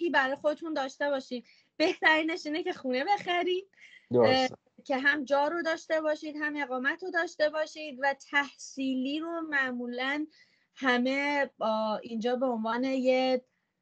سبکی برای خودتون داشته باشید. بهترینش اینه که خونه بخرید که هم جا رو داشته باشید هم اقامت رو داشته باشید و تحصیلی رو معمولاً همه اینجا به عنوان یه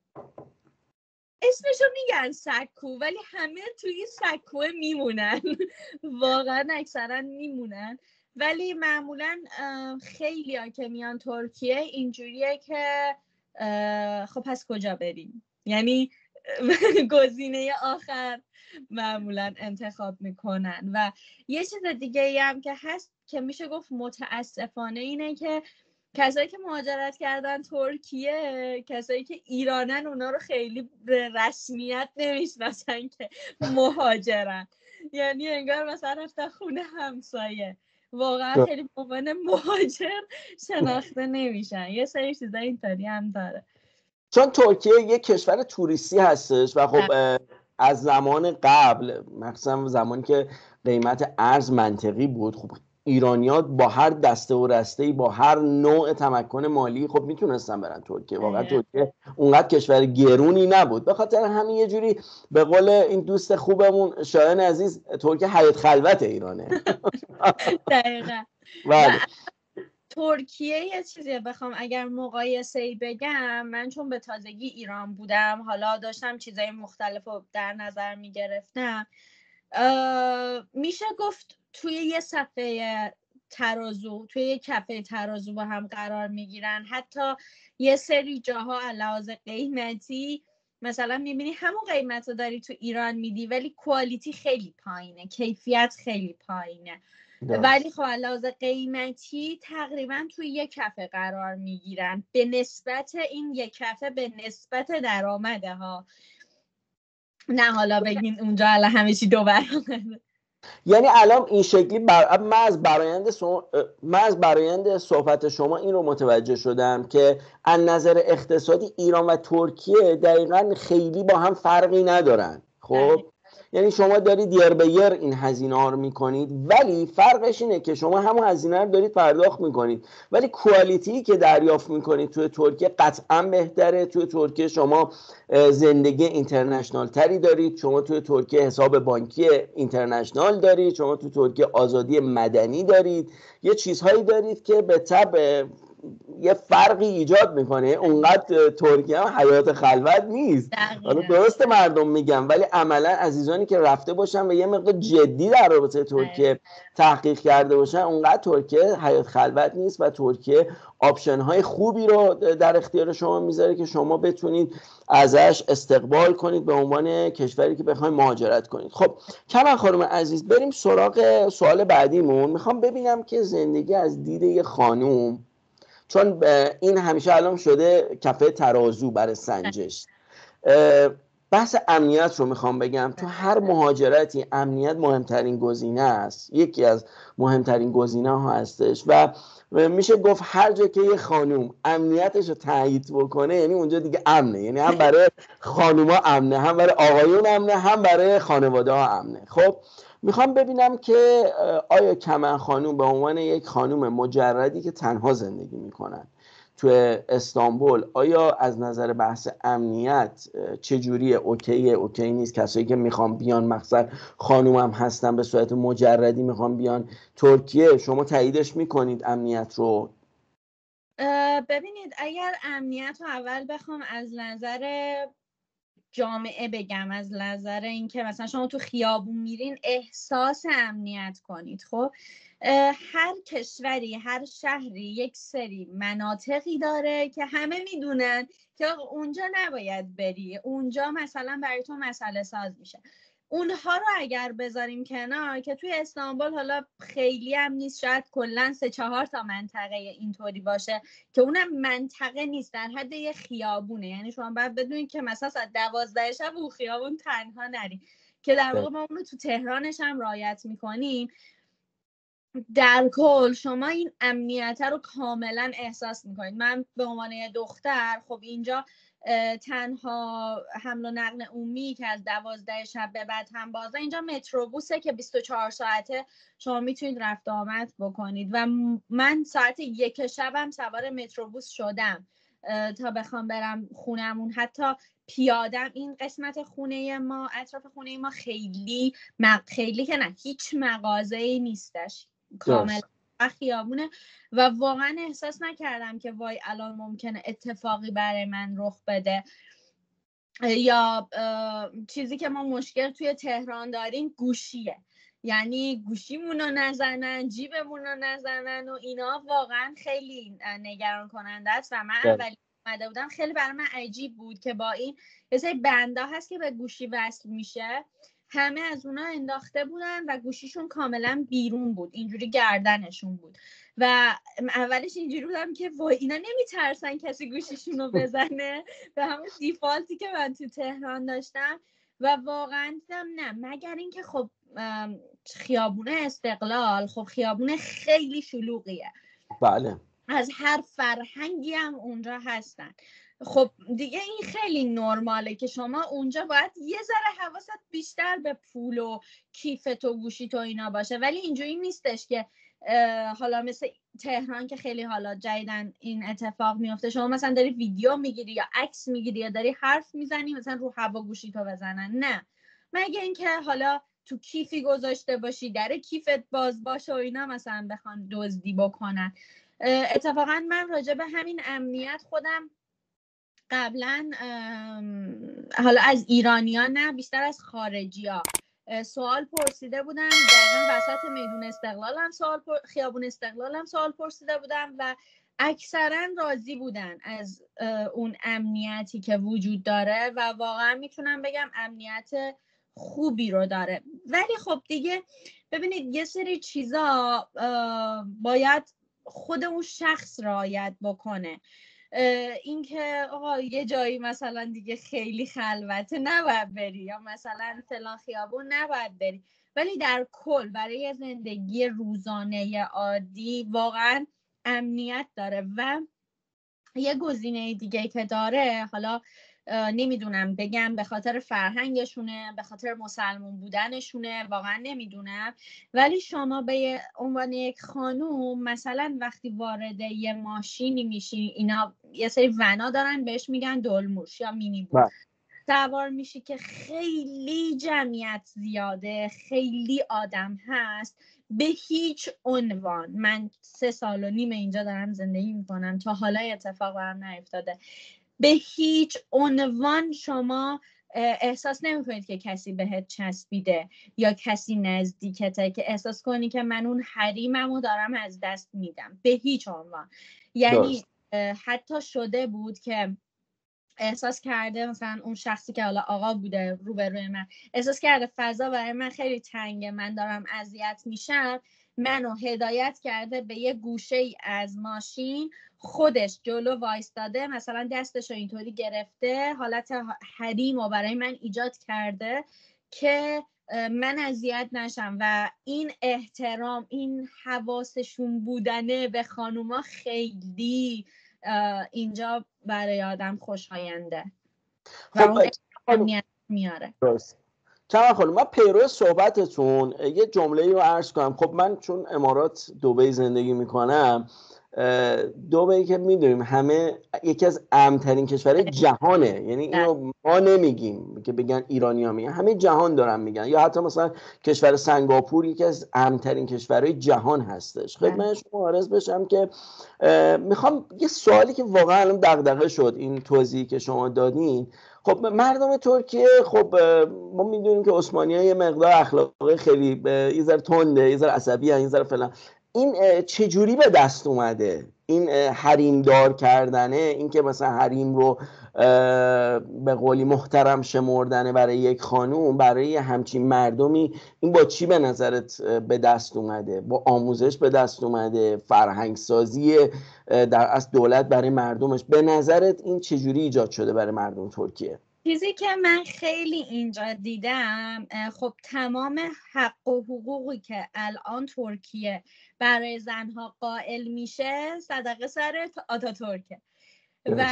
اسمشو میگن سکو، ولی همه توی سکو میمونن واقعا اکثرا میمونن. ولی معمولا خیلی ها که میان ترکیه اینجوریه که خب پس کجا بریم، یعنی گزینه آخر معمولا انتخاب میکنن. و یه چیز دیگه ای هم که هست که میشه گفت متاسفانه اینه که کسایی که مهاجرت کردن ترکیه، کسایی که ایرانن، اونا رو خیلی به رسمیت نمیشناسن که مهاجرن، یعنی انگار مثلا رفتن خونه همسایه، واقعا خیلی به عنوان مهاجر شناخته نمیشن. یه سری چیزا اینطوری هم داره، چون ترکیه یک کشور توریستی هستش و خب از زمان قبل، مثلا زمانی که قیمت ارز منطقی بود، خب ایرانی‌ها با هر دسته و رسته‌ای، با هر نوع تمکن مالی خب میتونستن برن ترکیه. واقعا ترکیه اونقدر کشور گرونی نبود. به خاطر همین یه جوری به قول این دوست خوبمون شایان عزیز، ترکیه حیات خلوت ایرانه. دقیقاً. بله. ترکیه یه چیزی بخوام اگر مقایسه‌ای بگم، من چون به تازگی ایران بودم، حالا داشتم چیزای مختلف رو در نظر میگرفتم، میشه گفت توی یه صفحه ترازو، توی یه کفه ترازو با هم قرار میگیرن. حتی یه سری جاها علاوه قیمتی مثلا میبینی همون قیمت رو داری تو ایران میدی ولی کوالیتی خیلی پایینه، کیفیت خیلی پایینه، ولی خب علاوه قیمتی تقریبا توی یک کفه قرار میگیرن به نسبت این یک کفه به نسبت درآمده ها، نه حالا بگین اونجا الان همه چی دو برابره. یعنی الان این شکلی من از برآیند صحبت شما این رو متوجه شدم که از نظر اقتصادی ایران و ترکیه دقیقاً خیلی با هم فرقی ندارن. خب یعنی شما دارید یر به یر این هزینه ها رو میکنید، ولی فرقش اینه که شما همون هزینه رو دارید پرداخت میکنید، ولی کوالیتی که دریافت میکنید توی ترکیه قطعا بهتره. توی ترکیه شما زندگی اینترنشنال تری دارید، شما توی ترکیه حساب بانکی اینترنشنال دارید، شما توی ترکیه آزادی مدنی دارید، یه چیزهایی دارید که به طبع یه فرقی ایجاد میکنه. اونقدر ترکیه هم حیات خلوت نیست. حالا درست مردم میگن، ولی عملا عزیزانی که رفته باشن و یه مقدار جدی در رابطه ترکیه تحقیق کرده باشن، اونقدر ترکیه حیات خلوت نیست و ترکیه آپشن های خوبی رو در اختیار شما میذاره که شما بتونید ازش استقبال کنید به عنوان کشوری که بخواید مهاجرت کنید. خب کمر خانم عزیز، بریم سراغ سوال بعدیمون. میخوام ببینم که زندگی از دید یه خانوم، چون این همیشه الان شده کفه ترازو برای سنجش، بحث امنیت رو میخوام بگم. تو هر مهاجرتی امنیت مهمترین گزینه است، یکی از مهمترین گزینه ها هستش و میشه گفت هر جا که یه خانوم امنیتش رو تایید بکنه یعنی اونجا دیگه امنه، یعنی هم برای خانوما امنه، هم برای آقایون امنه، هم برای خانواده ها امنه. خب میخوام ببینم که آیا کمر خانوم به عنوان یک خانوم مجردی که تنها زندگی میکنن تو استانبول، آیا از نظر بحث امنیت چجوریه؟ اوکیه؟ اوکی نیست؟ کسایی که میخوان بیان مقصد خانوم هم هستن به صورت مجردی میخوان بیان ترکیه، شما تاییدش میکنید امنیت رو؟ ببینید اگر امنیت رو اول بخوام از نظر جامعه بگم، از نظر اینکه مثلا شما تو خیابون میرین احساس امنیت کنید، خب هر کشوری، هر شهری یک سری مناطقی داره که همه میدونن که اونجا نباید بری، اونجا مثلا برای تو مسئله ساز میشه. اونها رو اگر بذاریم کنار، که توی استانبول حالا خیلی هم نیست، شاید کلن 3-4 تا منطقه اینطوری باشه که اونم منطقه نیست، در حد یه خیابونه، یعنی شما باید بدونید که مثلا ساعت 12 شب اون خیابون تنها نریم، که در واقع ما اونو تو تهرانش هم رعایت میکنیم. در کل شما این امنیت رو کاملا احساس میکنید. من به عنوان دختر خب اینجا تنها حمل و نقل عمومی که از 12 شب به بعد هم بازه، اینجا متروبوسه که 24 ساعته شما میتونید رفت آمد بکنید و من ساعت 1 شبم سوار متروبوس شدم تا بخوام برم خونمون. حتی پیادم این قسمت خونه ما، اطراف خونه ما خیلی که نه، هیچ مغازه‌ای نیستش، کاملا خیابونه و واقعا احساس نکردم که وای الان ممکنه اتفاقی برای من رخ بده. یا چیزی که ما مشکل توی تهران داریم گوشیه، یعنی گوشیمون رو نزنن، جیبمون رو نزنن و اینا واقعا خیلی نگران کننده است. و من اولی اومده بودم خیلی برای من عجیب بود که با این یه سری بندا هست که به گوشی وصل میشه، همه از اونا انداخته بودن و گوشیشون کاملا بیرون بود، اینجوری گردنشون بود و اولش اینجوری بودم که وای اینا نمیترسن کسی گوشیشون رو بزنه، به همون دیفالتی که من تو تهران داشتم. و واقعا دیدم نه، مگر اینکه خب خیابون استقلال خب خیابون خیلی شلوغیه، بله، از هر فرهنگی هم اونجا هستن. خب دیگه این خیلی نرماله که شما اونجا باید یه ذره حواست بیشتر به پول و کیفت و گوشیت و اینا باشه، ولی اینجوری نیستش که حالا مثل تهران که خیلی حالا جدیدن این اتفاق میفته، شما مثلا داری ویدیو میگیری یا عکس میگیری یا داری حرف میزنی مثلا رو هوا گوشیتو بزنن، نه، مگه اینکه حالا تو کیفی گذاشته باشی در کیفت باز باشه و اینا مثلا بخوان دزدی بکنن. اتفاقا من راجع به همین امنیت خودم قبلا حالا از ایرانیان نه، بیشتر از خارجی‌ها سوال پرسیده بودم، دقیقا وسط میدون استقلال هم خیابون استقلال هم سوال پرسیده بودم و اکثرا راضی بودن از اون امنیتی که وجود داره و واقعا میتونم بگم امنیت خوبی رو داره. ولی خب دیگه ببینید یه سری چیزا باید خود اون شخص رعایت بکنه. اینکه آقا یه جایی مثلا دیگه خیلی خلوته نباید بری یا مثلا فلان خیابون نباید بری، ولی در کل برای زندگی روزانه عادی واقعا امنیت داره. و یه گزینه دیگه که داره، حالا نمیدونم بگم به خاطر فرهنگشونه، به خاطر مسلمون بودنشونه، واقعا نمیدونم، ولی شما به عنوان یک خانوم مثلا وقتی وارد یه ماشینی میشی، اینا یه سری ونا دارن بهش میگن دلموش یا مینی بوس، سوار میشی که خیلی جمعیت زیاده، خیلی آدم هست، به هیچ عنوان، من 3.5 سال اینجا دارم زندگی میکنم تا حالا اتفاق برام نیفتاده، به هیچ عنوان شما احساس نمیکنید که کسی بهت چسبیده یا کسی نزدیکته که احساس کنی که من اون حریممو دارم از دست میدم، به هیچ عنوان. یعنی حتی شده بود که احساس کرده مثلا اون شخصی که حالا آقا بوده روبروی من احساس کرده فضا برای من خیلی تنگه، من دارم اذیت میشم، منو هدایت کرده به یه گوشه ای از ماشین، خودش جلو وایستاده، مثلا دستشو اینطوری گرفته، حالت حریمو برای من ایجاد کرده که من اذیت نشم. و این احترام، این حواسشون بودنه به خانوما خیلی اینجا برای آدم خوشاینده و اون امنیت میاره. چند خانم، من پیرو صحبتتون یه جمله‌ای رو عرض کنم. خب من چون امارات دبی زندگی میکنم، دبی که میدونیم همه یکی از امن‌ترین کشورهای جهانه، یعنی اینو ما نمیگیم که بگن ایرانی‌ها میگن، همه جهان دارن میگن، یا حتی مثلا کشور سنگاپور یکی از امن‌ترین کشورهای جهان هستش. خدمت شما عرض بشم که میخوام یه سوالی که واقعا الان دغدغه شد این توضیحی که شما دادین. خب مردم ترکیه، خب ما میدونیم که عثمانی‌ها یه مقدار اخلاق خیلی یه ذره تنده، یه ذره عصبی هستن، یه ذره فلان. این چجوری به دست اومده این حریم دار کردنه، این که مثلا حریم رو به قولی محترم شمردنه برای یک خانوم، برای همچین مردمی، این با چی به نظرت به دست اومده؟ با آموزش به دست اومده؟ فرهنگ سازی در از دولت برای مردمش؟ به نظرت این چجوری ایجاد شده برای مردم ترکیه؟ چیزی که من خیلی اینجا دیدم، خب تمام حق و حقوقی که الان ترکیه برای زنها قائل میشه صدقه سر آتاتورکه و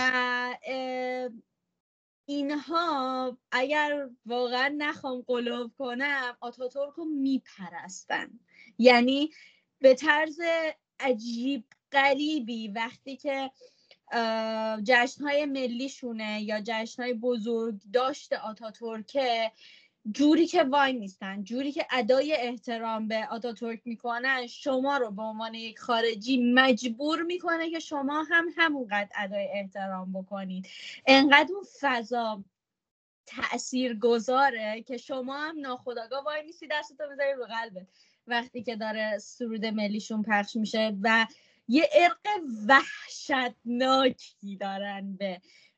اینها اگر واقعا نخوام قلوب کنم آتاتورک رو میپرستن، یعنی به طرز عجیب غریبی. وقتی که جشن‌های ملیشونه یا جشن‌های بزرگ داشت آتاتورک، جوری که وای نیستن، جوری که ادای احترام به آتاتورک میکنن، شما رو به عنوان یک خارجی مجبور میکنه که شما هم همونقدر ادای احترام بکنید. انقدر اون فضا تأثیر گذاره که شما هم ناخودآگاه وای میسی دستتو بذاری رو قلبت وقتی که داره سرود ملیشون پخش میشه و یه ارق وحشتناکی دارن به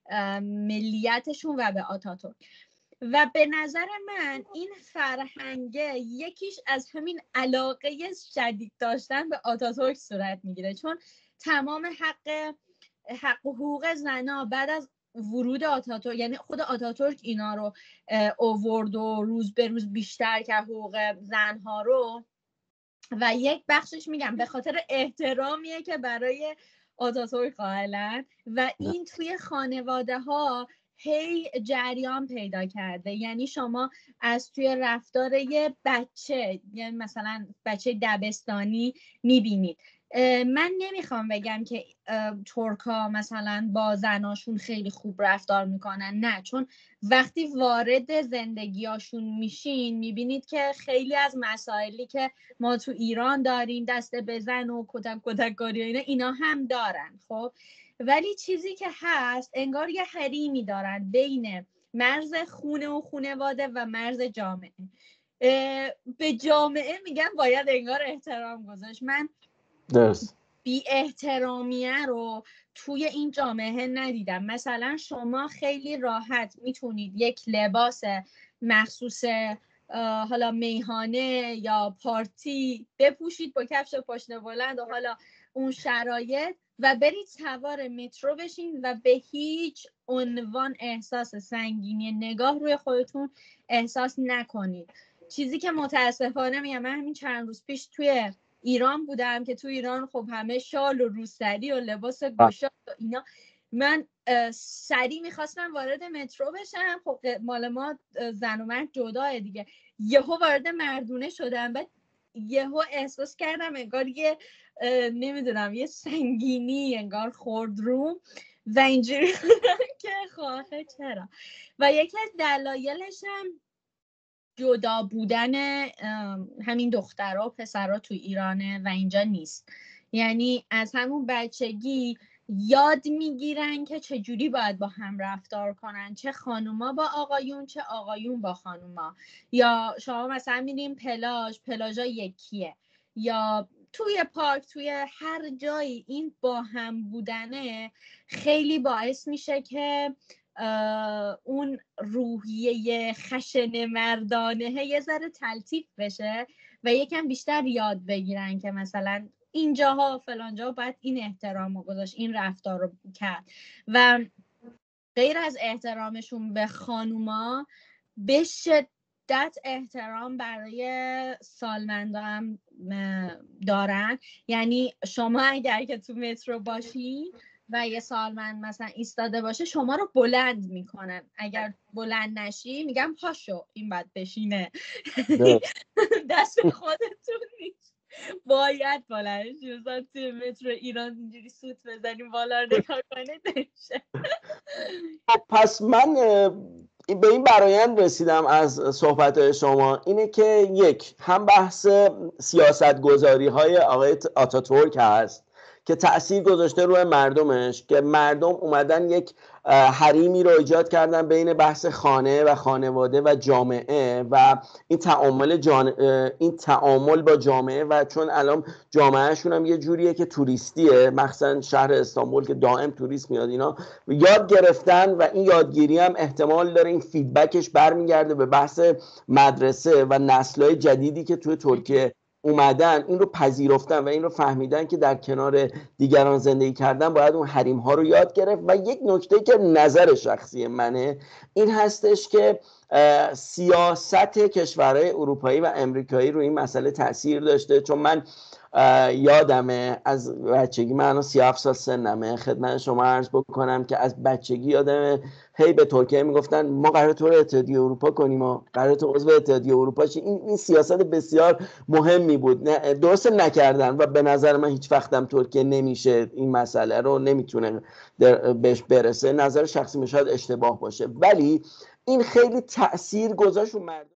ملیتشون و به آتاتورک. و به نظر من این فرهنگه یکیش از همین علاقه شدید داشتن به آتاتورک صورت میگیره، چون تمام حق و حقوق زنا بعد از ورود آتاتورک، یعنی خود آتاتورک اینا رو آورد و روز به روز بیشتر کرد حقوق زنها رو، و یک بخشش میگم به خاطر احترامیه که برای آتاتورک قائلن و این توی خانواده ها هی جریان پیدا کرده. یعنی شما از توی رفتار یه بچه، یعنی مثلا بچه دبستانی میبینید. من نمیخوام بگم که ترکا مثلا با زناشون خیلی خوب رفتار میکنن، نه، چون وقتی وارد زندگیاشون میشین میبینید که خیلی از مسائلی که ما تو ایران داریم، دست بزن و کتککاری و اینا هم دارن. خب ولی چیزی که هست انگار یه حریمی دارن بین مرز خونه و خانواده و مرز جامعه. به جامعه میگم باید انگار احترام گذاشت. من درست بی احترامیه رو توی این جامعه ندیدم. مثلا شما خیلی راحت میتونید یک لباس مخصوص حالا میهانه یا پارتی بپوشید با کفش پاشنه بلند و حالا اون شرایط و برید سوار مترو بشین و به هیچ عنوان احساس سنگینی نگاه روی خودتون احساس نکنید. چیزی که متاسفانه میگم، من همین چند روز پیش توی ایران بودم که تو ایران خب همه شال و روسری و لباس گشاد و اینا، من سریع میخواستم وارد مترو بشم، خب مال ما زن و مرد جداه دیگه، یهو وارد مردونه شدم، بعد یهو احساس کردم انگار یه نمیدونم یه سنگینی انگار خورد روم و اینجوری که خواهه چرا. و یکی از دلایلش هم جدا بودن همین دخترها و پسرها تو ایرانه و اینجا نیست. یعنی از همون بچگی یاد میگیرن که چجوری باید با هم رفتار کنن، چه خانوما با آقایون چه آقایون با خانوما. یا شما مثلا میریم پلاژا یکیه، یا توی پارک، توی هر جایی این با هم بودنه خیلی باعث میشه که اون روحیه خشن مردانه یه ذره تلطیف بشه و یکم بیشتر یاد بگیرن که مثلا اینجاها فلانجا باید این احترام رو گذاشت، این رفتار رو کرد. و غیر از احترامشون به خانوما، به شدت احترام برای سالمندا هم دارن. یعنی شما اگر که تو مترو باشی و یه سالمند مثلا ایستاده باشه، شما رو بلند میکنن، اگر بلند نشی میگم پاشو این باید بشینه. دست خودتون نیست، باید بلند شی. مثلا توی مترو ایران اینجوری سوت بزنیم بالا رو نگاه کنید نمیشه. پس من به این برایند رسیدم از صحبت شما، اینه که یک، هم بحث سیاست گذاری های آقای آتاتورک هست که تأثیر گذاشته روی مردمش، که مردم اومدن یک حریمی رو ایجاد کردن بین بحث خانه و خانواده و جامعه و این تعامل با جامعه، و چون الان جامعهشون هم یه جوریه که توریستیه، مخصوصا شهر استانبول که دائم توریست میاد، اینا یاد گرفتن و این یادگیری هم احتمال داره این فیدبکش برمیگرده به بحث مدرسه و نسل‌های جدیدی که توی ترکیه اومدن، این رو پذیرفتن و این رو فهمیدن که در کنار دیگران زندگی کردن باید اون حریم ها رو یاد گرفت. و یک نکته که نظر شخصی منه این هستش که سیاست کشورهای اروپایی و امریکایی روی این مسئله تاثیر داشته. چون من یادمه از بچگی، من الان 37 سال سنمه، خدمت شما عرض بکنم که از بچگی یادمه هی به ترکیه میگفتن ما قراره تو رو اتحادیه اروپا کنیم و قراره تو عضو اتحادیه اروپا شی. این سیاست بسیار مهمی بود. درست نکردن و به نظر من هیچ وقتم ترکیه نمیشه این مسئله رو، نمیتونه بهش برسه. نظر شخصی شاید اشتباه باشه، ولی این خیلی تأثیر گذاشت رو مردم.